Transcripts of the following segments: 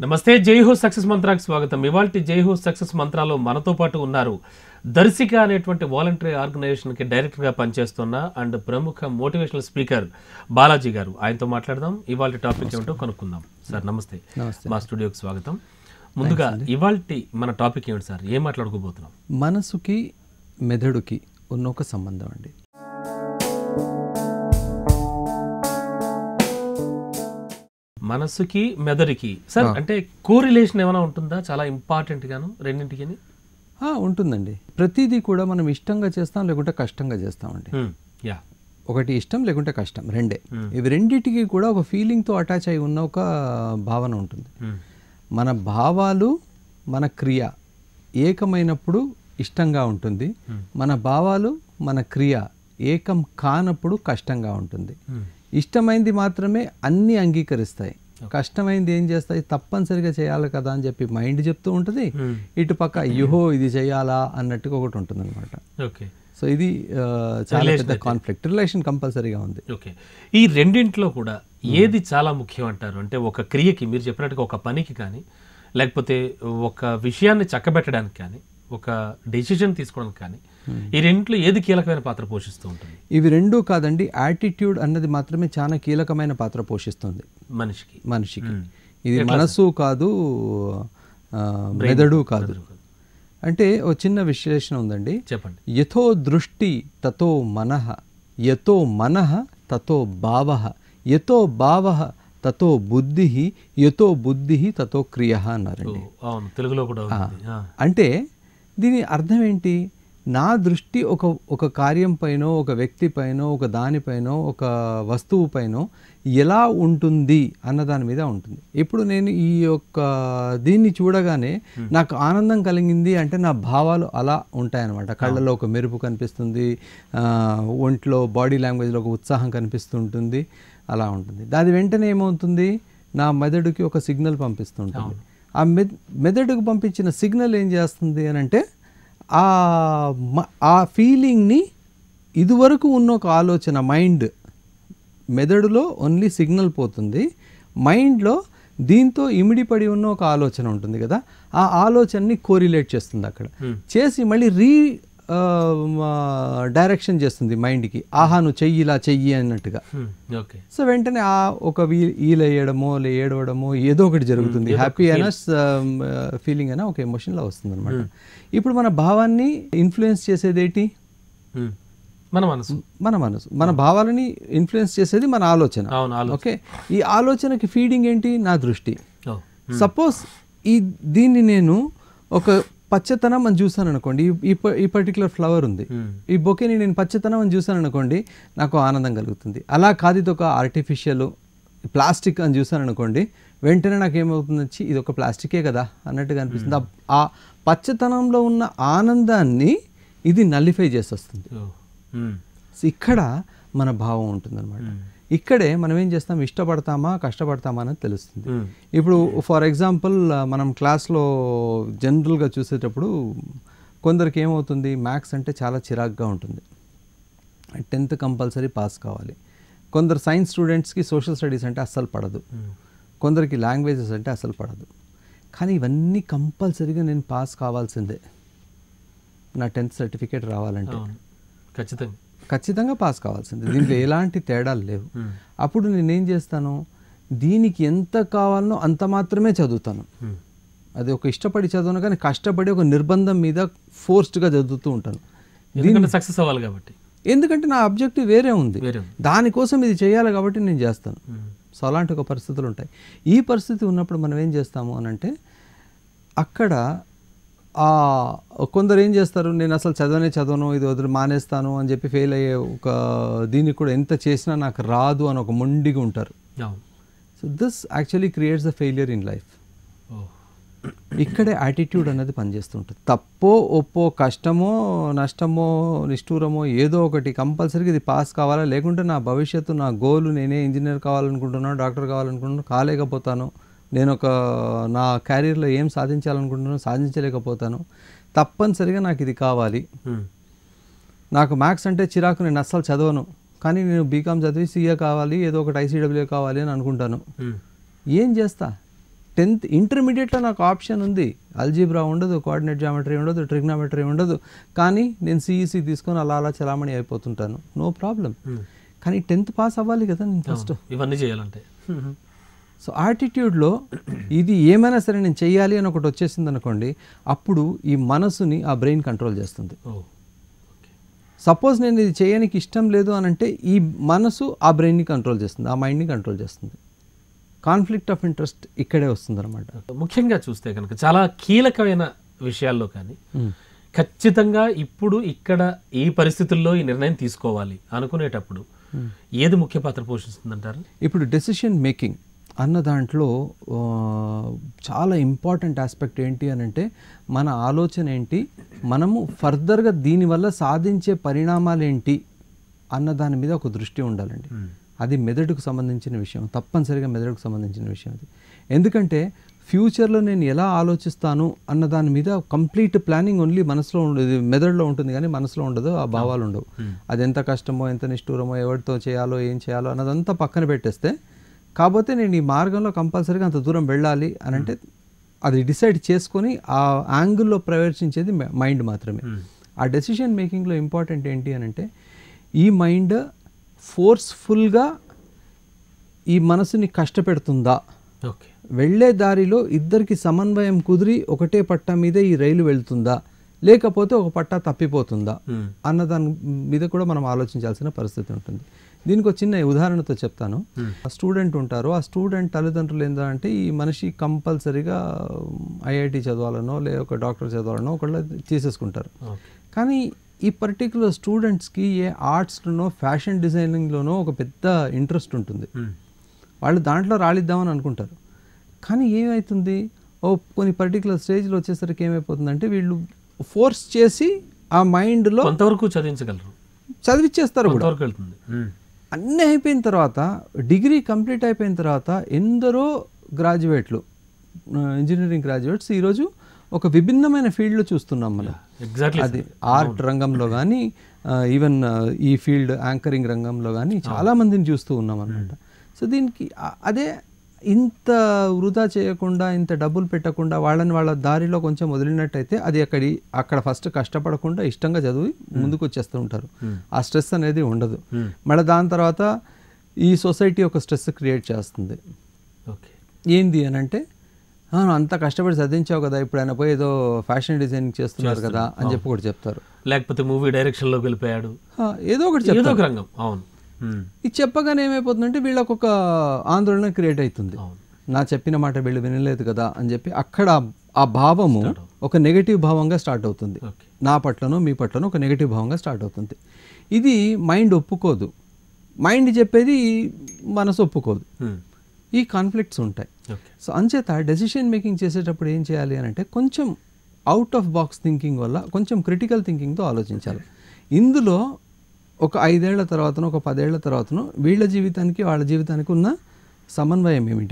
నమస్తే, జై హో సక్సెస్ మంత్రాకి స్వాగతం. ఇవాల్టి జై హో సక్సెస్ మంత్రాలో మనతో పాటు ఉన్నారు దర్శిక అనేటువంటి వాలంటరీ ఆర్గనైజేషన్కి డైరెక్టర్గా పనిచేస్తున్న అండ్ ప్రముఖ మోటివేషనల్ స్పీకర్ బాలాజీ గారు. ఆయనతో మాట్లాడదాం. ఇవాల్టి టాపిక్ ఏమిటో కనుక్కుందాం. సార్ నమస్తే, మా స్టూడియోకి స్వాగతం. ముందుగా ఇవాల్టి మన టాపిక్ ఏమిటి సార్? ఏం మాట్లాడుకోబోతున్నాం? మనసుకి మెదడుకి ఉన్న ఒక సంబంధం అండి. మనసుకి మెదడుకి సార్ అంటే కోరిలేషన్ ఏమైనా ఉంటుందా? చాలా ఇంపార్టెంట్ గాను రెండింటికి ఉంటుందండి. ప్రతిదీ కూడా మనం ఇష్టంగా చేస్తాం లేకుంటే కష్టంగా చేస్తామండి. ఒకటి ఇష్టం లేకుంటే కష్టం, రెండే. ఇవి రెండిటికి కూడా ఒక ఫీలింగ్తో అటాచ్ అయి ఉన్న ఒక భావన ఉంటుంది. మన భావాలు మన క్రియ ఏకమైనప్పుడు ఇష్టంగా ఉంటుంది. మన భావాలు మన క్రియ ఏకం కానప్పుడు కష్టంగా ఉంటుంది. ఇష్టమైంది మాత్రమే అన్నీ అంగీకరిస్తాయి. కష్టమైంది ఏం చేస్తాయి? తప్పనిసరిగా చేయాలి కదా అని చెప్పి మైండ్ చెప్తూ ఉంటుంది. ఇటు పక్క యుహో ఇది చేయాలా అన్నట్టుగా ఒకటి ఉంటుంది అనమాట. సో ఇది చాలా పెద్ద కాన్ఫ్లిక్ట్. రిలేషన్ కంపల్సరీగా ఉంది. ఓకే, ఈ రెండింటిలో కూడా ఏది చాలా ముఖ్యం అంటారు? అంటే ఒక క్రియకి మీరు చెప్పినట్టుగా ఒక పనికి కానీ, లేకపోతే ఒక విషయాన్ని చక్కబెట్టడానికి కానీ, ఒక డెసిషన్ తీసుకోవడానికి కానీ, ఈ రెండింటిలో ఏది కీలకమైన పాత్ర పోషిస్తూ ఉంటుంది? ఇవి రెండూ కాదండి, యాటిట్యూడ్ అన్నది మాత్రమే చాలా కీలకమైన పాత్ర పోషిస్తుంది మనిషికి. ఇది మనసు కాదు, మెదడు కాదు. అంటే ఓ చిన్న విశ్లేషణ ఉందండి, చెప్పండి. యథో దృష్టి తతో మనః, యతో మనః తతో భావః, యతో భావః తతో బుద్ధి, యతో బుద్ధి తతో క్రియ అన్నారండి. తెలుగులో కూడా. అంటే దీని అర్థం ఏంటి? నా దృష్టి ఒక కార్యం పైన, ఒక వ్యక్తి పైన, ఒక దానిపైన, ఒక వస్తువు పైన ఎలా ఉంటుంది అన్న దాని మీద ఉంటుంది. ఇప్పుడు నేను ఈ యొక్క దీన్ని చూడగానే నాకు ఆనందం కలిగింది అంటే నా భావాలు అలా ఉంటాయన్నమాట. కళ్ళలో ఒక మెరుపు కనిపిస్తుంది, ఒంట్లో బాడీ లాంగ్వేజ్లో ఒక ఉత్సాహం కనిపిస్తుంటుంది, అలా ఉంటుంది. దాని వెంటనే ఏమవుతుంది? నా మెదడుకి ఒక సిగ్నల్ పంపిస్తుంటుంది. ఆ మెదడుకు పంపించిన సిగ్నల్ ఏం చేస్తుంది అని అంటే ఆ ఫీలింగ్ని ఇదివరకు ఉన్న ఒక ఆలోచన మైండ్, మెదడులో ఓన్లీ సిగ్నల్ పోతుంది, మైండ్లో దీంతో ఇమిడిపడి ఉన్న ఒక ఆలోచన ఉంటుంది కదా, ఆ ఆలోచనని కోరిలేట్ చేస్తుంది. అక్కడ చేసి మళ్ళీ డైరెక్షన్ చేస్తుంది మైండ్కి. ఆహా నువ్వు చెయ్యి, ఇలా చెయ్యి అన్నట్టుగా. సో వెంటనే ఒక వీల్ వేయడమో ఏడవడమో ఏదో ఒకటి జరుగుతుంది. హ్యాపీ అయినా ఫీలింగ్ అయినా ఒక ఎమోషన్లో వస్తుంది అనమాట. ఇప్పుడు మన భావాన్ని ఇన్ఫ్లుయెన్స్ చేసేది ఏంటి? మన మనసు. మన భావాలని ఇన్ఫ్లుయెన్స్ చేసేది మన ఆలోచన. ఓకే, ఈ ఆలోచనకి ఫీడింగ్ ఏంటి? నా దృష్టి. సపోజ్ దీన్ని నేను ఒక పచ్చతనం అని చూసాను అనుకోండి, ఈ పర్టికులర్ ఫ్లవర్ ఉంది, ఈ బొకేని నేను పచ్చతనం అని చూసాను అనుకోండి, నాకు ఆనందం కలుగుతుంది. అలా కాదు ఇది ఒక ఆర్టిఫిషియల్ ప్లాస్టిక్ అని చూసాను అనుకోండి, వెంటనే నాకు ఏమవుతుంది? వచ్చి ఇది ఒక ప్లాస్టికే కదా అన్నట్టుగా అనిపిస్తుంది. ఆ పచ్చతనంలో ఉన్న ఆనందాన్ని ఇది నల్లిఫై చేసేస్తుంది. ఇక్కడ మన భావం ఉంటుందన్నమాట. ఇక్కడే మనం ఏం చేస్తాం? ఇష్టపడతామా కష్టపడతామా అనేది తెలుస్తుంది. ఇప్పుడు ఫర్ ఎగ్జాంపుల్ మనం క్లాస్లో జనరల్గా చూసేటప్పుడు కొందరికి ఏమవుతుంది? మ్యాథ్స్ అంటే చాలా చిరాగ్గా ఉంటుంది, 10th కంపల్సరీ పాస్ కావాలి. కొందరు సైన్స్ స్టూడెంట్స్కి సోషల్ స్టడీస్ అంటే అస్సలు పడదు, కొందరికి లాంగ్వేజెస్ అంటే అస్సలు పడదు. కానీ ఇవన్నీ కంపల్సరీగా నేను పాస్ కావాల్సిందే, నా 10th సర్టిఫికేట్ రావాలంటే ఖచ్చితంగా పాస్ కావాల్సిందే. దీంట్లో ఎలాంటి తేడాలు లేవు. అప్పుడు నేనేం చేస్తాను? దీనికి ఎంత కావాలనో అంత మాత్రమే చదువుతాను. అది ఒక ఇష్టపడి చదవను, కానీ కష్టపడి ఒక నిర్బంధం మీద ఫోర్స్డ్గా చదువుతూ ఉంటాను. సక్సెస్ అవ్వాలి కాబట్టి, ఎందుకంటే నా ఆబ్జెక్టివ్ వేరే ఉంది, దానికోసం ఇది చేయాలి కాబట్టి నేను చేస్తాను. సో అలాంటి ఒక పరిస్థితులు ఉంటాయి. ఈ పరిస్థితి ఉన్నప్పుడు మనం ఏం చేస్తాము అని అంటే, అక్కడ కొందరు ఏం చేస్తారు? నేను అసలు చదవను, ఇది వదిలి మానేస్తాను అని చెప్పి ఫెయిల్ అయ్యే ఒక దీన్ని కూడా ఎంత చేసినా నాకు రాదు అని ఒక మొండిగా ఉంటారు. So this actually creates the failure in life. ఇక్కడే యాటిట్యూడ్ అనేది పనిచేస్తుంటుంది. తప్పో ఒప్పో, కష్టమో నష్టమో నిష్ఠూరమో ఏదో ఒకటి కంపల్సరీగా ఇది పాస్ కావాలా, లేకుంటే నా భవిష్యత్తు, నా గోలు, నేనే ఇంజనీర్ కావాలనుకుంటున్నాను, డాక్టర్ కావాలనుకుంటున్నాను, కాలేకపోతాను, నేను నా క్యారియర్లో ఏం సాధించాలనుకుంటున్నాను, సాధించలేకపోతాను, తప్పనిసరిగా నాకు ఇది కావాలి. నాకు మ్యాథ్స్ అంటే చిరాకు, నేను అస్సలు చదవను, కానీ నేను బీకామ్ చదివి సీఏ కావాలి, ఏదో ఒకటి ICWA కావాలి అని అనుకుంటాను. ఏం చేస్తా? 10th ఇంటర్మీడియట్లో నాకు ఆప్షన్ ఉంది, అల్జీబ్రా ఉండదు, కోఆర్డినేట్ జామెట్రీ ఉండదు, ట్రిగ్నామెట్రీ ఉండదు, కానీ నేను సిఈసి తీసుకొని అలా అలా చలామణి అయిపోతుంటాను, నో ప్రాబ్లం. కానీ 10th పాస్ అవ్వాలి కదా నేను ఫస్ట్, ఇవన్నీ చేయాలంటే. సో యాటిట్యూడ్లో ఇది ఏమైనా సరే నేను చెయ్యాలి అని ఒకటి వచ్చేసింది అనుకోండి, అప్పుడు ఈ మనసుని ఆ బ్రెయిన్ కంట్రోల్ చేస్తుంది. సపోజ్ నేను ఇది చేయడానికి ఇష్టం లేదు అని అంటే ఈ మనసు ఆ బ్రెయిన్ని కంట్రోల్ చేస్తుంది, ఆ మైండ్ని కంట్రోల్ చేస్తుంది. కాన్ఫ్లిక్ట్ ఆఫ్ ఇంట్రెస్ట్ ఇక్కడే వస్తుంది అనమాట. ముఖ్యంగా చూస్తే కనుక చాలా కీలకమైన విషయాల్లో కానీ ఖచ్చితంగా ఇప్పుడు ఇక్కడ ఈ పరిస్థితుల్లో ఈ నిర్ణయం తీసుకోవాలి అనుకునేటప్పుడు ఏది ముఖ్య పాత్ర పోషిస్తుందంటారు? ఇప్పుడు డెసిషన్ మేకింగ్ అన్న దాంట్లో చాలా ఇంపార్టెంట్ ఆస్పెక్ట్ ఏంటి అని అంటే మన ఆలోచన ఏంటి, మనము ఫర్దర్గా దీనివల్ల సాధించే పరిణామాలు ఏంటి అన్న దాని మీద ఒక దృష్టి ఉండాలండి. అది మెదడుకు సంబంధించిన విషయం, తప్పనిసరిగా మెదడుకు సంబంధించిన విషయం అది. ఎందుకంటే ఫ్యూచర్లో నేను ఎలా ఆలోచిస్తాను అన్న దాని మీద కంప్లీట్ ప్లానింగ్ ఓన్లీ మనసులో ఉండదు, మెదడులో ఉంటుంది కానీ మనసులో ఉండదు, ఆ భావాలు ఉండవు. అది ఎంత కష్టమో ఎంత నిష్ఠూరమో ఎవరితో చేయాలో ఏం చేయాలో అన్నదంతా పక్కన పెట్టేస్తే, కాకపోతే నేను ఈ మార్గంలో కంపల్సరీగా అంత దూరం వెళ్ళాలి అని అంటే అది డిసైడ్ చేసుకొని ఆ యాంగిల్లో ప్రవేశించేది మైండ్ మాత్రమే. ఆ డెసిషన్ మేకింగ్లో ఇంపార్టెంట్ ఏంటి అని అంటే ఈ మైండ్ ఫోర్స్ఫుల్గా ఈ మనసుని కష్టపెడుతుందా, వెళ్ళే దారిలో ఇద్దరికి సమన్వయం కుదిరి ఒకటే పట్టా మీద ఈ రైలు వెళ్తుందా, లేకపోతే ఒక పట్టా తప్పిపోతుందా అన్న దాని మీద కూడా మనం ఆలోచించాల్సిన పరిస్థితి ఉంటుంది. దీనికి ఒక చిన్న ఉదాహరణతో చెప్తాను. ఆ స్టూడెంట్ ఉంటారు, ఆ స్టూడెంట్ తల్లిదండ్రులు ఏంటంటే ఈ మనిషి కంపల్సరీగా ఐఐటి చదవాలనో లేదా ఒక డాక్టర్ చదవాలనో ఒకళ్ళు తీసేసుకుంటారు. కానీ ఈ పర్టికులర్ స్టూడెంట్స్కి ఏ ఆర్ట్స్లోనో ఫ్యాషన్ డిజైనింగ్లోనో ఒక పెద్ద ఇంట్రెస్ట్ ఉంటుంది, వాళ్ళు దాంట్లో రాలిద్దామని అనుకుంటారు. కానీ ఏమవుతుంది, కొన్ని పర్టికులర్ స్టేజ్లో వచ్చేసరికి ఏమైపోతుందంటే వీళ్ళు ఫోర్స్ చేసి ఆ మైండ్లో కొంతవరకు చదివించగలరు, చదివిచ్చేస్తారు కూడా. అన్నీ అయిపోయిన తర్వాత డిగ్రీ కంప్లీట్ అయిపోయిన తర్వాత ఎందరో గ్రాడ్యుయేట్లు, ఇంజనీరింగ్ గ్రాడ్యుయేట్స్ ఈరోజు ఒక విభిన్నమైన ఫీల్డ్లో చూస్తున్నాం మనం. అది ఆర్ట్ రంగంలో కానీ ఈవెన్ ఈ ఫీల్డ్ యాంకరింగ్ రంగంలో కానీ చాలామందిని చూస్తూ ఉన్నాం అన్నమాట. సో దీనికి అదే ఇంత వృధా చేయకుండా ఇంత డబ్బులు పెట్టకుండా వాళ్ళని వాళ్ళ దారిలో కొంచెం వదిలినట్టయితే అది అక్కడ ఫస్ట్ కష్టపడకుండా ఇష్టంగా చదివి ముందుకు వచ్చేస్తూ ఉంటారు. ఆ స్ట్రెస్ అనేది ఉండదు. మళ్ళీ దాని తర్వాత ఈ సొసైటీ ఒక స్ట్రెస్ క్రియేట్ చేస్తుంది. ఏంది అని అంటే అంత కష్టపడి చదివించావు కదా, ఇప్పుడు ఆయన పోయి ఏదో ఫ్యాషన్ డిజైనింగ్ చేస్తున్నారు కదా అని చెప్పి కూడా చెప్తారు. లేకపోతే మూవీ డైరెక్షన్లో వెళ్ళిపోయాడు, ఏదో ఒకటి చెప్తారు రంగం. అవును, ఇది చెప్పగానే ఏమైపోతుందంటే వీళ్ళకు ఒక ఆందోళన క్రియేట్ అవుతుంది. నా చెప్పిన మాట వీళ్ళు వినలేదు కదా అని చెప్పి అక్కడ ఆ భావము ఒక నెగటివ్ భావంగా స్టార్ట్ అవుతుంది. నా పట్లనో మీ పట్లనో ఒక నెగటివ్ భావంగా స్టార్ట్ అవుతుంది. ఇది మైండ్ ఒప్పుకోదు, మైండ్ చెప్పేది మనసు ఒప్పుకోదు. ఈ కాన్ఫ్లిక్ట్స్ ఉంటాయి. సో అంచేత డెసిషన్ మేకింగ్ చేసేటప్పుడు ఏం చేయాలి అని అంటే కొంచెం అవుట్ ఆఫ్ బాక్స్ థింకింగ్ వల్ల కొంచెం క్రిటికల్ థింకింగ్తో ఆలోచించాలి. ఇందులో ఒక 5 ఏళ్ల తర్వాతనో ఒక 10 ఏళ్ల తర్వాతనో వీళ్ళ జీవితానికి వాళ్ళ జీవితానికి ఉన్న సమన్వయం ఏమిటి,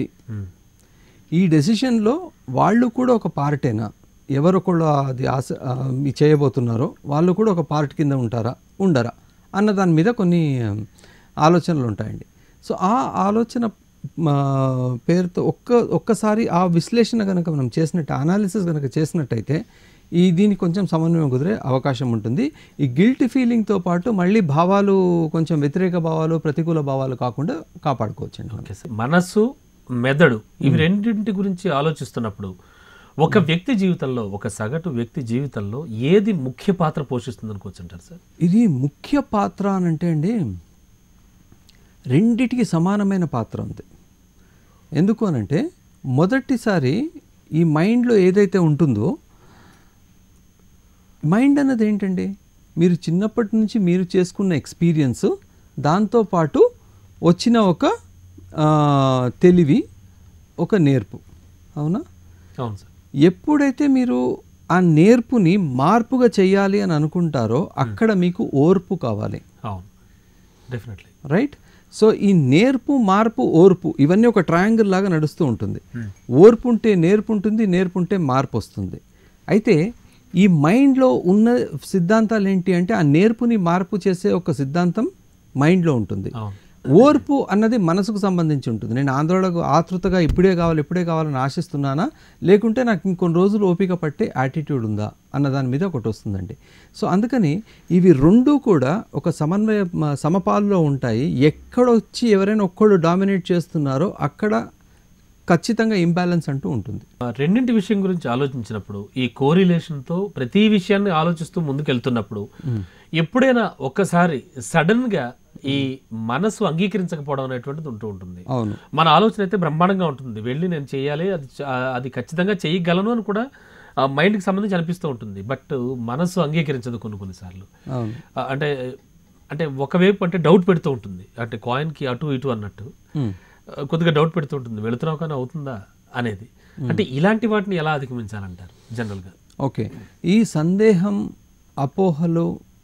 ఈ డెసిషన్లో వాళ్ళు కూడా ఒక పార్టేనా, ఎవరొకళ్ళు అది చేయబోతున్నారో వాళ్ళు కూడా ఒక పార్ట్ కింద ఉంటారా ఉండరా అన్న దాని మీద కొన్ని ఆలోచనలు ఉంటాయండి. సో ఆ ఆలోచన పేరుతో ఒక్కసారి ఆ విశ్లేషణ కనుక మనం చేసినట్టు, అనాలిసిస్ కనుక చేసినట్టయితే దీనికి కొంచెం సమన్వయం కుదిరే అవకాశం ఉంటుంది. ఈ గిల్ట్ ఫీలింగ్తో పాటు మళ్ళీ భావాలు కొంచెం వ్యతిరేక భావాలు ప్రతికూల భావాలు కాకుండా కాపాడుకోవచ్చండి. మనసు మెదడు ఇవి రెండింటి గురించి ఆలోచిస్తున్నప్పుడు ఒక వ్యక్తి జీవితంలో, ఒక సగటు వ్యక్తి జీవితంలో ఏది ముఖ్య పాత్ర పోషిస్తుంది అనుకోవచ్చు అంటారు సార్? ఇది ముఖ్య పాత్ర అని అంటే అండి రెండిటికి సమానమైన పాత్ర ఉంది. ఎందుకు అనంటే మొదటిసారి ఈ మైండ్లో ఏదైతే ఉంటుందో, మైండ్ అన్నది ఏంటండి మీరు చిన్నప్పటి నుంచి మీరు చేసుకున్న ఎక్స్పీరియన్స్, దాంతోపాటు వచ్చిన ఒక తెలివి, ఒక నేర్పు. అవునా? అవును సార్. ఎప్పుడైతే మీరు ఆ నేర్పుని మార్పుగా చేయాలి అని అనుకుంటారో అక్కడ మీకు ఓర్పు కావాలి. అవును, డెఫినెట్లీ. రైట్. సో ఈ నేర్పు, మార్పు, ఓర్పు ఇవన్నీ ఒక ట్రయాంగిల్ లాగా నడుస్తూ ఉంటుంది. ఓర్పు ఉంటే నేర్పు ఉంటుంది, నేర్పు ఉంటే మార్పు వస్తుంది. అయితే ఈ మైండ్లో ఉన్న సిద్ధాంతాలు ఏంటి అంటే ఆ నేర్పుని మార్పు చేసే ఒక సిద్ధాంతం మైండ్లో ఉంటుంది. ఓర్పు అన్నది మనసుకు సంబంధించి ఉంటుంది. నేను ఆందోళనకు ఆతృతగా ఇప్పుడే కావాలని ఆశిస్తున్నానా, లేకుంటే నాకు ఇంకొన్ని రోజులు ఓపిక పట్టే యాటిట్యూడ్ ఉందా అన్న దాని మీద ఒకటి వస్తుందండి. సో అందుకని ఇవి రెండూ కూడా ఒక సమపాల్లో ఉంటాయి. ఎక్కడొచ్చి ఎవరైనా ఒక్కళ్ళు డామినేట్ చేస్తున్నారో అక్కడ ఖచ్చితంగా ఇంబ్యాలెన్స్ అంటూ ఉంటుంది. రెండింటి విషయం గురించి ఆలోచించినప్పుడు ఈ కోరిలేషన్తో ప్రతి విషయాన్ని ఆలోచిస్తూ ముందుకెళ్తున్నప్పుడు ఎప్పుడైనా ఒక్కసారి సడన్గా ఈ మనసు అంగీకరించకపోవడం అనేటువంటిది ఉంటూ ఉంటుంది. అవును, మన ఆలోచన అయితే బ్రహ్మాండంగా ఉంటుంది, వెళ్ళి నేను చేయాలి, అది ఖచ్చితంగా చేయగలను అని కూడా మైండ్కి సంబంధించి అనిపిస్తూ ఉంటుంది. బట్ మనసు అంగీకరించదు కొన్నిసార్లు. అంటే అంటే ఒకవైపు అంటే డౌట్ పెడుతూ ఉంటుంది, అంటే కాయిన్కి అటు ఇటు అన్నట్టు కొద్దిగా డౌట్ పెడుతూ ఉంటుంది, వెళుతున్నావు కానీ అవుతుందా అనేది. అంటే ఇలాంటి వాటిని ఎలా అధిగమించాలంటారు జనరల్గా? ఓకే, ఈ సందేహం, అపోహలు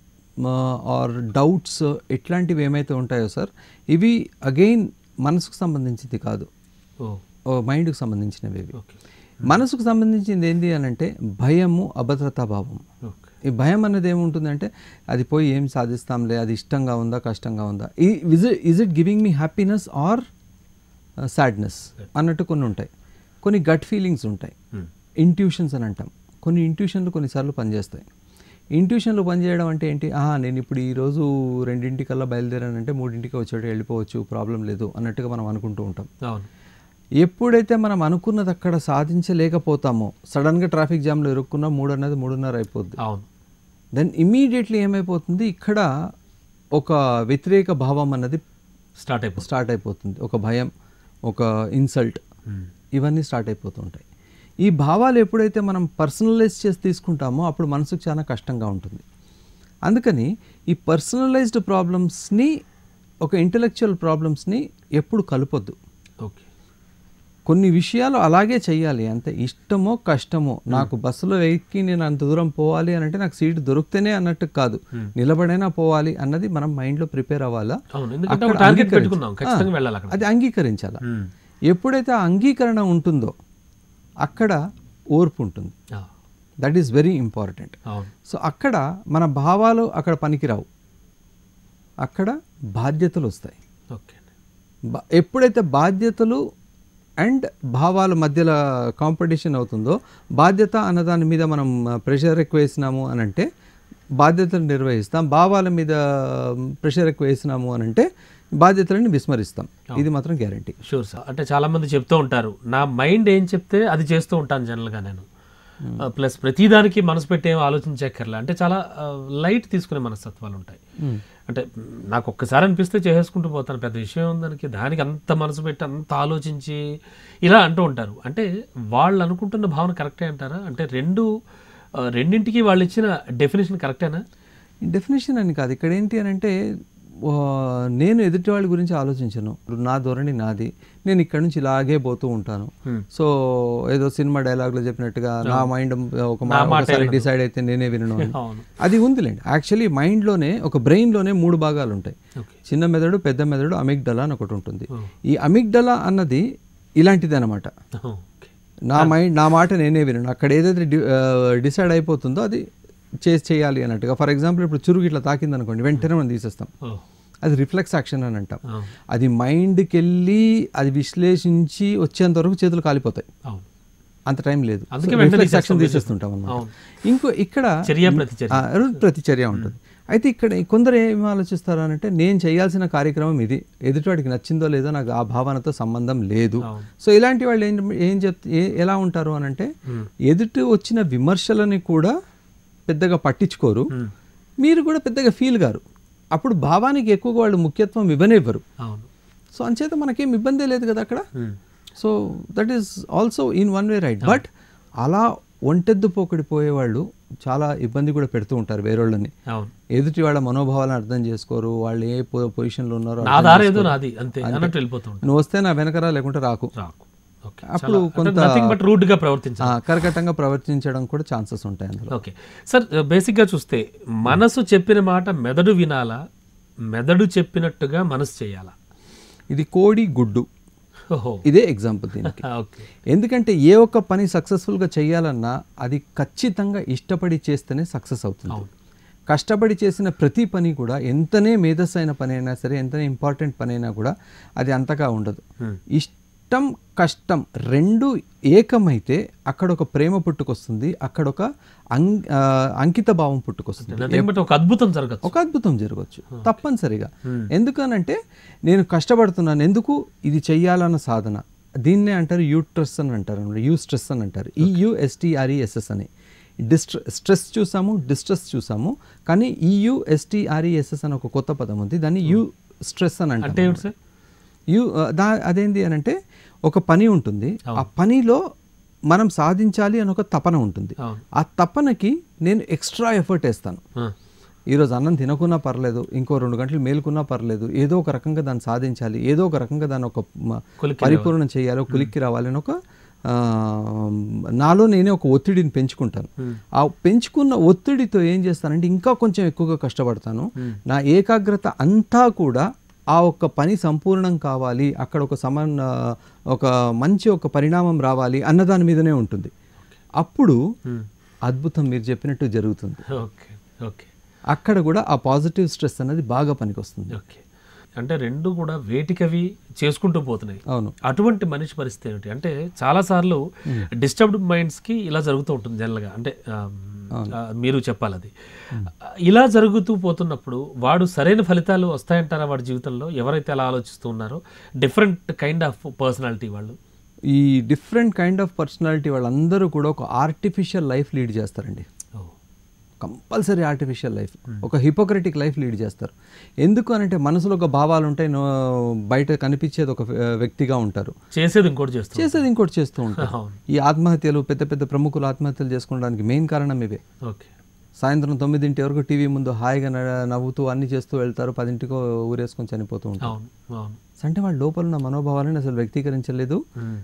ఆర్ డౌట్స్ ఇట్లాంటివి ఏమైతే ఉంటాయో సార్, ఇవి అగైన్ మనసుకు సంబంధించింది కాదు, మైండ్కి సంబంధించినవి. ఇవి మనసుకు సంబంధించింది ఏంటి అని అంటే భయము, అభద్రతా భావం. ఈ భయం అనేది ఏముంటుందంటే అది పోయి ఏం సాధిస్తాంలే, అది ఇష్టంగా ఉందా కష్టంగా ఉందా, is it giving me happiness or sadness అన్నట్టు కొన్ని ఉంటాయి. కొన్ని గట్ ఫీలింగ్స్ ఉంటాయి, ఇంట్యూషన్స్ అని అంటాం. కొన్ని ఇంట్యూషన్లు కొన్నిసార్లు పనిచేస్తాయి. ఇంట్యూషన్లు పనిచేయడం అంటే ఏంటి, నేను ఇప్పుడు ఈరోజు 2:00 బయలుదేరానంటే 3:00 వచ్చేటప్పుడు వెళ్ళిపోవచ్చు, ప్రాబ్లం లేదు అన్నట్టుగా మనం అనుకుంటూ ఉంటాం. ఎప్పుడైతే మనం అనుకున్నది అక్కడ సాధించలేకపోతామో, సడన్గా ట్రాఫిక్ జామ్లో ఇరుక్కున్నా 3 అన్నది 3:30 అయిపోద్ది. దెన్ ఇమీడియట్లీ ఏమైపోతుంది, ఇక్కడ ఒక వ్యతిరేక భావం అన్నది స్టార్ట్ అయిపోతుంది. ఒక భయం, ఒక ఇన్సల్ట్, ఇవన్నీ స్టార్ట్ అయిపోతూ ఉంటాయి. ఈ భావాలు ఎప్పుడైతే మనం పర్సనలైజ్ చేసి తీసుకుంటామో అప్పుడు మనసుకు చాలా కష్టంగా ఉంటుంది. అందుకని ఈ పర్సనలైజ్డ్ ప్రాబ్లమ్స్ని, ఒక ఇంటలెక్చువల్ ప్రాబ్లమ్స్ని ఎప్పుడు కలపొద్దు. ఓకే, కొన్ని విషయాలు అలాగే చెయ్యాలి, అంతే. ఇష్టమో కష్టమో, నాకు బస్సులో ఎక్కి నేను అంత దూరం పోవాలి అని అంటే నాకు సీటు దొరికితేనే అన్నట్టు కాదు, నిలబడైనా పోవాలి అన్నది మనం మైండ్లో ప్రిపేర్ అవ్వాలా, అది అంగీకరించాలా. ఎప్పుడైతే ఆ అంగీకరణ ఉంటుందో అక్కడ ఓర్పు ఉంటుంది. That is very important. So అక్కడ మన భావాలు అక్కడ పనికిరావు, అక్కడ బాధ్యతలు వస్తాయి. ఎప్పుడైతే బాధ్యతలు అండ్ భావాల మధ్యలో కాంపిటీషన్ అవుతుందో, బాధ్యత అన్నదాని మీద మనం ప్రెషర్ ఎక్కువ వేసినాము అని అంటే బాధ్యతలు నిర్వహిస్తాం, భావాల మీద ప్రెషర్ ఎక్కువ వేసినాము అని అంటే బాధ్యతలను విస్మరిస్తాం. ఇది మాత్రం గ్యారంటీ. Sure sir. అంటే చాలామంది చెప్తూ ఉంటారు, నా మైండ్ ఏం చెప్తే అది చేస్తూ ఉంటాను జనరల్గా నేను, ప్లస్ ప్రతిదానికి మనసు పెట్టి ఏం ఆలోచించక్కర్లే, అంటే చాలా లైట్ తీసుకునే మనస్తత్వాలు ఉంటాయి. అంటే నాకు ఒక్కసారి అనిపిస్తే చేసేసుకుంటూ పోతాను, పెద్ద విషయం ఉందానికి, దానికి అంత మనసు పెట్టి అంత ఆలోచించి ఇలా అంటూ ఉంటారు. అంటే వాళ్ళు అనుకుంటున్న భావన కరెక్టే అంటారా? అంటే రెండింటికి వాళ్ళు ఇచ్చిన డెఫినేషన్ కరెక్టేనా? డెఫినేషన్ అని కాదు, ఇక్కడ ఏంటి అని అంటే నేను ఎదుటి వాళ్ళ గురించి ఆలోచించను, నా ధోరణి నాది, నేను ఇక్కడ నుంచి ఇలాగే పోతూ ఉంటాను. సో ఏదో సినిమా డైలాగ్లో చెప్పినట్టుగా నా మైండ్ ఒకసారి డిసైడ్ అయితే నేనే వినను, అది ఉందిలేండి. యాక్చువల్లీ మైండ్లోనే, ఒక బ్రెయిన్లోనే 3 భాగాలు ఉంటాయి, చిన్న మెదడు, పెద్ద మెదడు, అమిగ్డలా అని ఒకటి ఉంటుంది. ఈ అమిగ్డలా అన్నది ఇలాంటిది అనమాట. నా మాట నేనే వినను, అక్కడ ఏదైతే డిసైడ్ అయిపోతుందో అది చేయాలి అన్నట్టుగా. ఫర్ ఎగ్జాంపుల్ ఇప్పుడు చురుగు ఇట్లా తాకింది అనుకోండి, వెంటనే మనం తీసేస్తాం, అది రిఫ్లెక్స్ యాక్షన్ అని అంటాం. అది మైండ్కి వెళ్ళి అది విశ్లేషించి వచ్చేంత వరకు చేతులు కాలిపోతాయి, అంత టైం లేదు, రిఫ్లెక్స్ యాక్షన్ తీసేస్తుంటాం అన్నమాట. ఇంకో ఇక్కడ ప్రతిచర్య ఉంటుంది. అయితే ఇక్కడ కొందరు ఏమి ఆలోచిస్తారు అని అంటే, నేను చేయాల్సిన కార్యక్రమం ఇది, ఎదుటివాడికి నచ్చిందో లేదో నాకు ఆ భావనతో సంబంధం లేదు. సో ఇలాంటి వాళ్ళు ఎలా ఉంటారు అని అంటే, ఎదుటి వచ్చిన విమర్శలని కూడా పెద్దగా పట్టించుకోరు, మీరు కూడా పెద్దగా ఫీల్ గారు, అప్పుడు భావానికి ఎక్కువగా వాళ్ళు ముఖ్యత్వం ఇవ్వనివ్వరు. సో అంచేత మనకేం ఇబ్బందే లేదు కదా అక్కడ. So that is also in one way right. But అలా ఒంటెద్దు పోయేవాళ్ళు చాలా ఇబ్బంది కూడా పెడుతూ ఉంటారు వేరేళ్ళని. ఎదుటి వాళ్ళ మనోభావాలను అర్థం చేసుకోరు, వాళ్ళు ఏ పొజిషన్లో ఉన్నారో, నువ్వు వస్తే నా వెనకరా లేకుంటే రాకు, అప్పుడు కొంత కరకటంగా ప్రవర్తించడం కూడా ఛాన్సెస్ ఉంటాయి అందులో. ఓకే సార్, బేసిక్గా చూస్తే మనసు చెప్పిన మాట మెదడు వినాలా, మెదడు చెప్పినట్టుగా మనసు చేయాలా? ఇది కోడి గుడ్డు, ఇదే ఎగ్జాంపుల్ దీనికి. ఎందుకంటే ఏ ఒక్క పని సక్సెస్ఫుల్గా చేయాలన్నా అది ఖచ్చితంగా ఇష్టపడి చేస్తేనే సక్సెస్ అవుతుంది. కష్టపడి చేసిన ప్రతి పని కూడా ఎంతనే మేధస్సు అయిన పని అయినా సరే, ఎంతనే ఇంపార్టెంట్ పని అయినా కూడా అది అంతగా ఉండదు. ఇష్టం కష్టం రెండు ఏకమైతే అక్కడ ఒక ప్రేమ పుట్టుకొస్తుంది, అక్కడ ఒక అంకిత భావం పుట్టుకొస్తుంది, ఒక అద్భుతం జరగచ్చు, ఒక అద్భుతం జరగచ్చు తప్పనిసరిగా. ఎందుకనంటే నేను కష్టపడుతున్నాను, ఎందుకు ఇది చెయ్యాలన్న సాధన. దీన్నే అంటారు యూట్రస్ అని అంటారు, యూస్ట్రెస్ అని అంటారు, EUSTRESS అని. స్ట్రెస్ చూసాము, డిస్ట్రెస్ చూసాము, కానీ EUSTRESS అని ఒక కొత్త పదం ఉంది, దాన్ని స్ట్రెస్ అని అంటారు. అదేంటి అని అంటే ఒక పని ఉంటుంది, ఆ పనిలో మనం సాధించాలి అని ఒక తపన ఉంటుంది. ఆ తపనకి నేను ఎక్స్ట్రా ఎఫర్ట్ వేస్తాను. ఈరోజు అన్నం తినకున్నా పర్లేదు, ఇంకో 2 గంటలు మేలుకున్నా పర్లేదు, ఏదో ఒక రకంగా దాన్ని సాధించాలి, ఏదో ఒక రకంగా దాన్ని ఒక పరిపూర్ణం చేయాలి, కులిక్కి రావాలి అని ఒక నాలో నేనే ఒక ఒత్తిడిని పెంచుకుంటాను. ఆ పెంచుకున్న ఒత్తిడితో ఏం చేస్తానంటే ఇంకా కొంచెం ఎక్కువగా కష్టపడతాను. నా ఏకాగ్రత అంతా కూడా ఆ ఒక్క పని సంపూర్ణం కావాలి, అక్కడ ఒక మంచి ఒక పరిణామం రావాలి అన్నదాని మీదనే ఉంటుంది. అప్పుడు అద్భుతం మీరు చెప్పినట్టు జరుగుతుంది. అక్కడ కూడా ఆ పాజిటివ్ స్ట్రెస్ అనేది బాగా పనికొస్తుంది. అంటే రెండు కూడా వేటికవి చేసుకుంటూ పోతున్నాయి. అవును. అటువంటి మనిషి పరిస్థితి ఏమిటి అంటే చాలాసార్లు డిస్టర్బ్డ్ మైండ్స్కి ఇలా జరుగుతూ ఉంటుంది జనరల్గా. అంటే మీరు చెప్పాలి అది ఇలా జరుగుతూ పోతున్నప్పుడు వాడు సరైన ఫలితాలు వస్తాయంటారా వాడి జీవితంలో? ఎవరైతే అలా ఆలోచిస్తూ ఉన్నారో డిఫరెంట్ కైండ్ ఆఫ్ పర్సనాలిటీ వాళ్ళు, ఈ డిఫరెంట్ కైండ్ ఆఫ్ పర్సనాలిటీ వాళ్ళందరూ కూడా ఒక ఆర్టిఫిషియల్ లైఫ్ లీడ్ చేస్తారండి. కంపల్సరీ ఆర్టిఫిషియల్ లైఫ్, ఒక హిపోక్రటిక్ లైఫ్ లీడ్ చేస్తారు. ఎందుకు అనంటే మనసులో ఒక భావాలు ఉంటాయి, బయట కనిపించేది ఒక వ్యక్తిగా ఉంటారు, చేసేది ఇంకోటి చేస్తూ ఉంటారు. ఈ ఆత్మహత్యలు, పెద్ద పెద్ద ప్రముఖులు ఆత్మహత్యలు చేసుకోవడానికి మెయిన్ కారణం ఇవే. సాయంత్రం 9 వరకు టీవీ ముందు హాయిగా నవ్వుతూ అన్ని చేస్తూ వెళ్తారు, 10 ఊరేసుకొని చనిపోతూ ఉంటారు. అంటే వాళ్ళ లోపల ఉన్న మనోభావాలను అసలు వ్యక్తీకరించలేదు,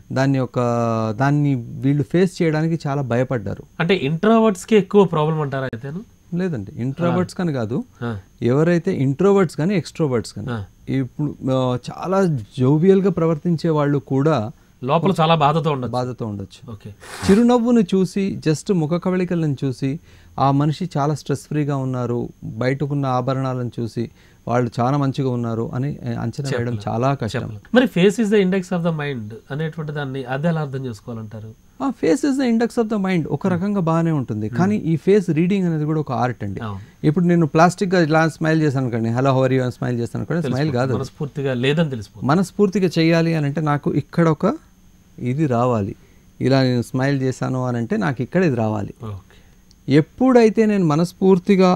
దాన్ని వీళ్ళు ఫేస్ చేయడానికి చాలా భయపడ్డారు. అంటే ఇంట్రోవర్ట్స్ కి ఎక్కువ ప్రాబ్లం అంటారా? అయితే లేదండి, ఇంట్రోవర్ట్స్ కానీ కాదు, ఎవరైతే ఇంట్రోవర్ట్స్ కానీ ఎక్స్ట్రోవర్ట్స్ కానీ ఇప్పుడు చాలా జోవియల్గా ప్రవర్తించే వాళ్ళు కూడా లోపల చాలా బాధతో ఉండొచ్చు. చిరునవ్వును చూసి, జస్ట్ ముఖ కవళికలను చూసి ఆ మనిషి చాలా స్ట్రెస్ ఫ్రీగా ఉన్నారు, బయటకున్న ఆభరణాలను చూసి వాళ్ళు చాలా మంచిగా ఉన్నారు అని అంచనా వేయడం చాలా కష్టం. మరి face is the index of the mind అనేటువంటి దాన్ని అది ఎలా అర్థం చేసుకోవాలంటారు? Face is the index of the mind ఒక రకంగా బాగానే ఉంటుంది, కానీ ఈ ఫేస్ రీడింగ్ అనేది కూడా ఒక ఆర్ట్ అండి. ఇప్పుడు నేను ప్లాస్టిక్ గా ఇలా స్మైల్ చేశాను అనుకోండి, హలో హౌ ఆర్ యు అని స్మైల్ చేస్తాను అనుకోండి, స్మైల్ కాదు, మనస్ఫూర్తిగా లేదని తెలిసిపోతుంది. మనస్ఫూర్తిగా చేయాలి అని అంటే నాకు ఇక్కడ ఒక ఇది రావాలి, ఇలా నేను స్మైల్ చేశాను అని అంటే నాకు ఇక్కడ ఇది రావాలి. ఎప్పుడైతే నేను మనస్ఫూర్తిగా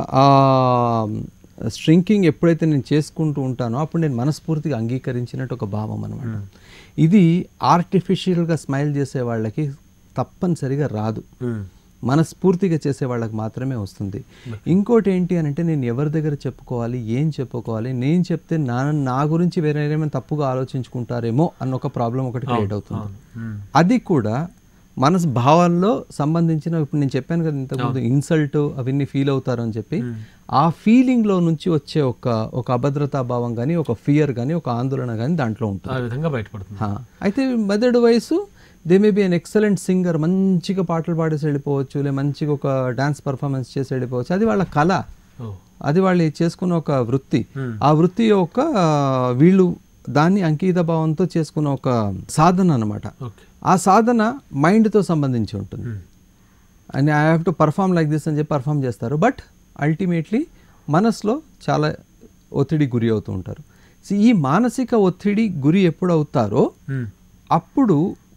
స్ట్రింకింగ్ ఎప్పుడైతే నేను చేసుకుంటూ ఉంటానో అప్పుడు నేను మనస్ఫూర్తిగా అంగీకరించినట్టు ఒక భావం అనమాట. ఇది ఆర్టిఫిషియల్గా స్మైల్ చేసే వాళ్ళకి తప్పనిసరిగా రాదు, మనస్ఫూర్తిగా చేసే వాళ్ళకి మాత్రమే వస్తుంది. ఇంకోటి ఏంటి అని అంటే నేను ఎవరి దగ్గర చెప్పుకోవాలి, ఏం చెప్పుకోవాలి, నేను చెప్తే నా గురించి వేరే ఏమైనా తప్పుగా ఆలోచించుకుంటారేమో అన్న ఒక ప్రాబ్లం ఒకటి క్రియేట్ అవుతుంది. అది కూడా మనసు భావాల్లో సంబంధించిన, ఇప్పుడు నేను చెప్పాను కదా ఇంతకుముందు ఇన్సల్ట్ అవన్నీ ఫీల్ అవుతారు అని చెప్పి, ఆ ఫీలింగ్లో నుంచి వచ్చే ఒక అభద్రతా భావం కానీ, ఒక ఫియర్ కానీ, ఒక ఆందోళన కానీ దాంట్లో ఉంటుంది. అయితే మెదడు వయసు they may be an excellent singer, మంచిగా పాటలు పాడేసి వెళ్ళిపోవచ్చు, లేదా మంచిగా ఒక డాన్స్ పర్ఫార్మెన్స్ చేసి వెళ్ళిపోవచ్చు, అది వాళ్ళ కళ, అది వాళ్ళు చేసుకున్న ఒక వృత్తి. ఆ వృత్తి యొక్క వీళ్ళు దాన్ని అంకిత భావంతో చేసుకున్న ఒక సాధన అనమాట. ఆ సాధన మైండ్తో సంబంధించి ఉంటుంది. And I have to perform like this అని చెప్పి పర్ఫామ్ చేస్తారు, బట్ అల్టిమేట్లీ మనసులో చాలా ఒత్తిడి గురి అవుతూ ఉంటారు. సో ఈ మానసిక ఒత్తిడి గురి ఎప్పుడు అవుతారో అప్పుడు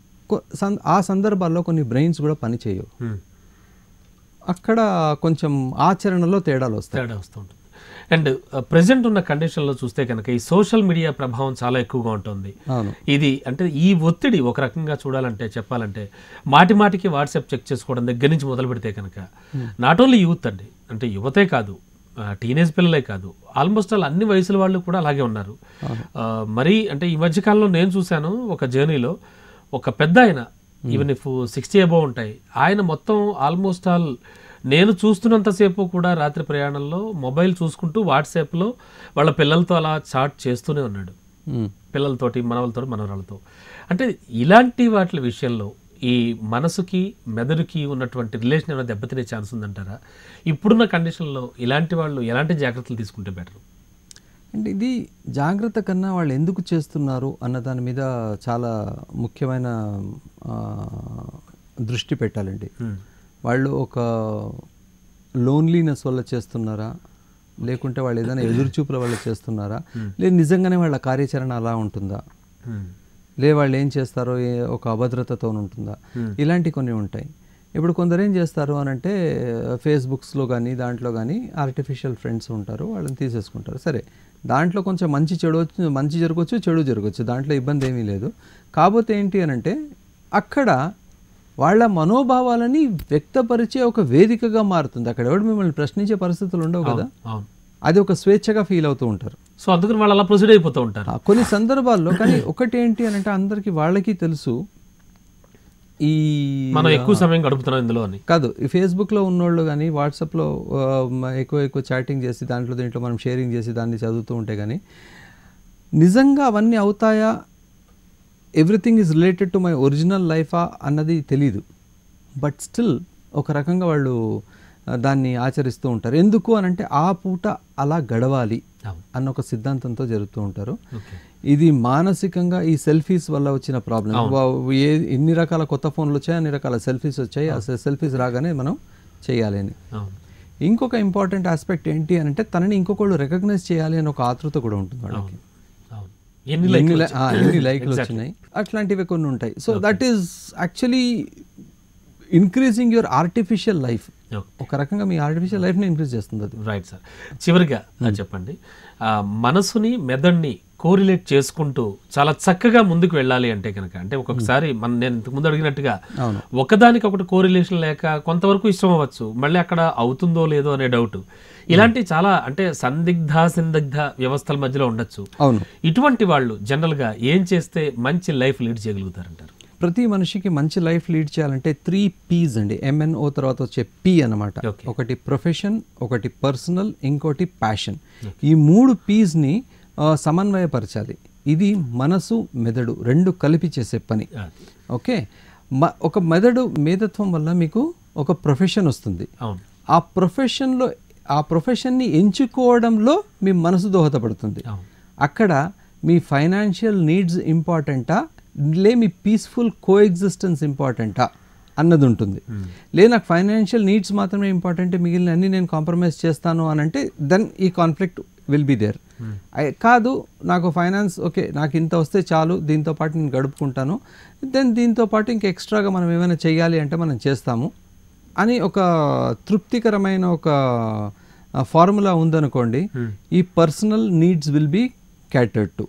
ఆ సందర్భాల్లో కొన్ని బ్రెయిన్స్ కూడా పనిచేయవు, అక్కడ కొంచెం ఆచరణలో తేడాలు వస్తుంటుంది. అండ్ ప్రెసెంట్ ఉన్న కండిషన్లో చూస్తే కనుక ఈ సోషల్ మీడియా ప్రభావం చాలా ఎక్కువగా ఉంటుంది. ఇది అంటే ఈ ఒత్తిడి ఒక రకంగా చూడాలంటే చెప్పాలంటే మాటికి వాట్సాప్ చెక్ చేసుకోవడం దగ్గర నుంచి మొదలు పెడితే కనుక నాట్ ఓన్లీ యూత్ అండి, అంటే యువతే కాదు, టీనేజ్ పిల్లలే కాదు, ఆల్మోస్ట్ అన్ని వయసుల వాళ్ళు కూడా అలాగే ఉన్నారు. మరి అంటే ఈ మధ్యకాలంలో నేను చూశాను ఒక జర్నీలో ఒక పెద్ద ఆయన, ఈవెన్ ఇఫ్ 60 అబోవ్ ఉంటాయి, ఆయన మొత్తం ఆల్మోస్ట్ ఆల్ నేను చూస్తున్నంతసేపు కూడా రాత్రి ప్రయాణంలో మొబైల్ చూసుకుంటూ వాట్సాప్లో వాళ్ళ పిల్లలతో అలా చాట్ చేస్తూనే ఉన్నాడు, పిల్లలతోటి, మనవలతో, మనవరాలతో. అంటే ఇలాంటి వాటి విషయంలో ఈ మనసుకి మెదడుకి ఉన్నటువంటి రిలేషన్ ఏమైనా దెబ్బతినే ఛాన్స్ ఉందంటారా? ఇప్పుడున్న కండిషన్లో ఇలాంటి వాళ్ళు ఎలాంటి జాగ్రత్తలు తీసుకుంటే బెటర్? అంటే ఇది జాగ్రత్త కన్నా వాళ్ళు ఎందుకు చేస్తున్నారు అన్న దాని మీద చాలా ముఖ్యమైన దృష్టి పెట్టాలండి. వాళ్ళు ఒక లోన్లీనెస్ వల్ల చేస్తున్నారా, లేకుంటే వాళ్ళు ఏదైనా ఎదురుచూపుల వల్ల చేస్తున్నారా, లేదు నిజంగానే వాళ్ళ కార్యాచరణ అలా ఉంటుందా, లే వాళ్ళు ఏం చేస్తారో ఒక అభద్రతతో ఉంటుందా, ఇలాంటి కొన్ని ఉంటాయి. ఇప్పుడు కొందరు ఏం చేస్తారు అని అంటే ఫేస్బుక్స్లో కానీ దాంట్లో కానీ ఆర్టిఫిషియల్ ఫ్రెండ్స్ ఉంటారు, వాళ్ళని తీసేసుకుంటారు. సరే, దాంట్లో కొంచెం మంచి జరగవచ్చు, చెడు జరగవచ్చు, దాంట్లో ఇబ్బంది ఏమీ లేదు. కాకపోతే ఏంటి అని అంటే అక్కడ వాళ్ళ మనోభావాలని వ్యక్తపరిచే ఒక వేదికగా మారుతుంది. అక్కడ ఎవడు మిమ్మల్ని ప్రశ్నించే పరిస్థితులు ఉండవు కదా, అది ఒక స్వేచ్ఛగా ఫీల్ అవుతూ ఉంటారు. సో అందుకని వాళ్ళు అలా ప్రొసీడ్ అయిపోతూ ఉంటారు కొన్ని సందర్భాల్లో. కానీ ఒకటి ఏంటి అని అంటే అందరికీ వాళ్ళకి తెలుసు ఈ మనం ఎక్కువ సమయం గడుపుతున్నాం ఇందులో అని కాదు. ఈ ఫేస్బుక్లో ఉన్నోళ్ళు కానీ వాట్సాప్లో ఎక్కువ చాటింగ్ చేసి దీంట్లో మనం షేరింగ్ చేసి దాన్ని చదువుతూ ఉంటే కానీ నిజంగా అవన్నీ అవుతాయా, everything is related to my original లైఫా అన్నది తెలీదు. బట్ స్టిల్ ఒక రకంగా వాళ్ళు దాన్ని ఆచరిస్తూ ఉంటారు. ఎందుకు అని అంటే ఆ పూట అలా గడవాలి అన్న ఒక సిద్ధాంతంతో జరుగుతూ ఉంటారు. ఇది మానసికంగా ఈ సెల్ఫీస్ వల్ల వచ్చిన ప్రాబ్లం. ఎన్ని రకాల కొత్త ఫోన్లు వచ్చాయి, అన్ని రకాల సెల్ఫీస్ వచ్చాయి. ఆ సెల్ఫీస్ రాగానే మనం చేయాలి అని. ఇంకొక ఇంపార్టెంట్ ఆస్పెక్ట్ ఏంటి అని అంటే తనని ఇంకొకళ్ళు రికగ్నైజ్ చేయాలి అని ఒక ఆతృత కూడా ఉంటుంది వాళ్ళకి. ఎన్ని లైక్లు వచ్చినాయి అట్లాంటివి కొన్ని ఉంటాయి. So that is actually increasing your artificial life. ఒక రకంగా మీ ఆర్టిఫిషియల్ లైఫ్ని ఇంక్రీజ్ చేస్తుంది అది. Right sir. చివరిగా చెప్పండి, మనసుని మెదడుని కోరిలేట్ చేసుకుంటూ చాలా చక్కగా ముందుకు వెళ్ళాలి అంటే కనుక, అంటే ఒక్కొక్కసారి నేను ఇంతకుముందు అడిగినట్టుగా ఒకదానికొకటి కోరిలేషన్ లేక కొంతవరకు ఇష్టం అవ్వచ్చు, మళ్ళీ అక్కడ అవుతుందో లేదో అనే డౌట్, ఇలాంటి చాలా అంటే సందిగ్ధ వ్యవస్థల మధ్యలో ఉండొచ్చు. అవును. ఇటువంటి వాళ్ళు జనరల్గా ఏం చేస్తే మంచి లైఫ్ లీడ్ చేయగలుగుతారంటారు? ప్రతి మనిషికి మంచి లైఫ్ లీడ్ చేయాలంటే 3 P's అండి. MNO తర్వాత వచ్చే P అనమాట. ఒకటి ప్రొఫెషన్, ఒకటి పర్సనల్, ఇంకోటి ప్యాషన్. ఈ 3 P'స్ని సమన్వయపరచాలి. ఇది మనసు మెదడు రెండు కలిపి చేసే పని. ఓకే, ఒక మెదడు మేధత్వం వల్ల మీకు ఒక ప్రొఫెషన్ వస్తుంది. ఆ ప్రొఫెషన్ని ఎంచుకోవడంలో మీ మనసు దోహదపడుతుంది. అక్కడ మీ ఫైనాన్షియల్ నీడ్స్ ఇంపార్టెంటా, లే మీ పీస్ఫుల్ కోఎగ్జిస్టెన్స్ ఇంపార్టెంటా అన్నది ఉంటుంది. నాకు ఫైనాన్షియల్ నీడ్స్ మాత్రమే ఇంపార్టెంట్, మిగిలిన అన్ని నేను కాంప్రమైజ్ చేస్తాను అని అంటే దెన్ ఈ కాన్ఫ్లిక్ట్ విల్ బి దేర్. కాదు, నాకు ఫైనాన్స్ ఓకే, నాకు ఇంత వస్తే చాలు, దీంతో పాటు నేను గడుపుకుంటాను, దెన్ దీంతో పాటు ఇంకా ఎక్స్ట్రాగా మనం ఏమైనా చేయాలి అంటే మనం చేస్తాము అని ఒక తృప్తికరమైన ఒక ఫార్ములా ఉందనుకోండి, ఈ personal needs will be catered to.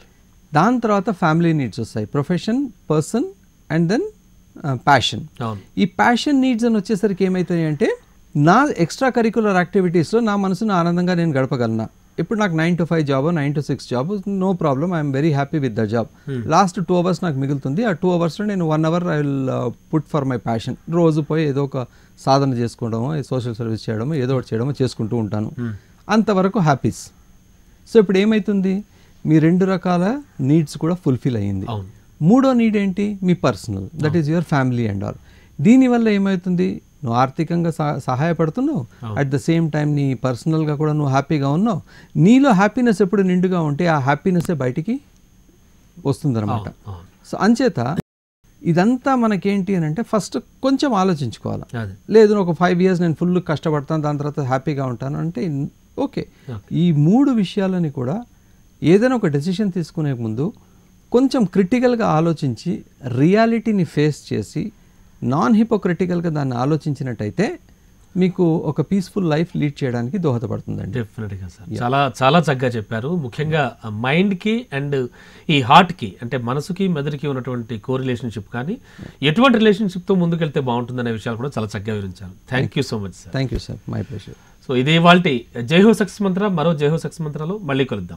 దాని తర్వాత ఫ్యామిలీ నీడ్స్ వస్తాయి, profession, person and then passion. ఈ ప్యాషన్ నీడ్స్ అని వచ్చేసరికి ఏమవుతాయి అంటే నా ఎక్స్ట్రా కరిక్యులర్ యాక్టివిటీస్లో నా మనసును ఆనందంగా నేను గడపగలనా. ఇప్పుడు నాకు 9 to 5 job, 9 to 6 job, no problem, I'm very happy with the job. Last 2 hours నాకు మిగులుతుంది. ఆ 2 hours నేను 1 hour I will put for my passion. రోజు పోయి ఏదో ఒక సాధన చేసుకోవడమో, సోషల్ సర్వీస్ చేయడమో, ఏదో ఒకటి చేయడమో చేసుకుంటూ ఉంటాను. అంతవరకు హ్యాపీస్. సో ఇప్పుడు ఏమవుతుంది, మీ 2 రకాల నీడ్స్ కూడా ఫుల్ఫిల్ అయ్యింది. మూడో నీడ్ ఏంటి, మీ personal, that is your family and all. దీనివల్ల ఏమవుతుంది, నువ్వు ఆర్థికంగా సహాయపడుతున్నావు, అట్ ద సేమ్ టైం నీ పర్సనల్గా కూడా నువ్వు హ్యాపీగా ఉన్నావు. నీలో హ్యాపీనెస్ ఎప్పుడు నిండుగా ఉంటే ఆ హ్యాపీనెస్సే బయటికి వస్తుందన్నమాట. సో అంచేత ఇదంతా మనకేంటి అని అంటే ఫస్ట్ కొంచెం ఆలోచించుకోవాలి. లేదు ఒక 5 years నేను ఫుల్ కష్టపడతాను, దాని తర్వాత హ్యాపీగా ఉంటాను అంటే ఓకే. ఈ 3 విషయాలని కూడా ఏదైనా ఒక డెసిషన్ తీసుకునే ముందు కొంచెం క్రిటికల్గా ఆలోచించి రియాలిటీని ఫేస్ చేసి నాన్ హిపోక్రిటికల్గా దాన్ని ఆలోచించినట్టయితే మీకు ఒక పీస్ఫుల్ లైఫ్ లీడ్ చేయడానికి దోహదపడుతుందండి. డెఫినెట్గా సార్, చాలా చాలా చక్కగా చెప్పారు. ముఖ్యంగా మైండ్కి అండ్ ఈ హార్ట్కి అంటే మనసుకి మెదడుకి ఉన్నటువంటి కోరిలేషన్షిప్ కానీ ఎటువంటి రిలేషన్షిప్తో ముందుకెళ్తే బాగుంటుందనే విషయాలు కూడా చాలా చక్కగా వివరించారు. Thank you so much sir. Thank you sir, my pleasure. So ఇది ఇవాల్టి జైహో సక్సెస్ మంత్ర. మరో జైహో సక్సెస్ మంత్రాలు మళ్ళీ కలుద్దాం.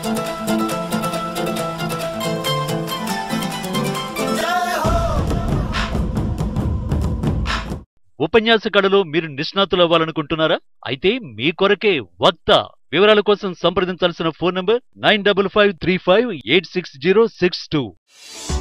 ఉపన్యాస కళలో మీరు నిష్ణాతులు అవ్వాలనుకుంటున్నారా? అయితే మీ కొరకే వక్త. వివరాల కోసం సంప్రదించాల్సిన ఫోన్ నంబర్ 9553586062.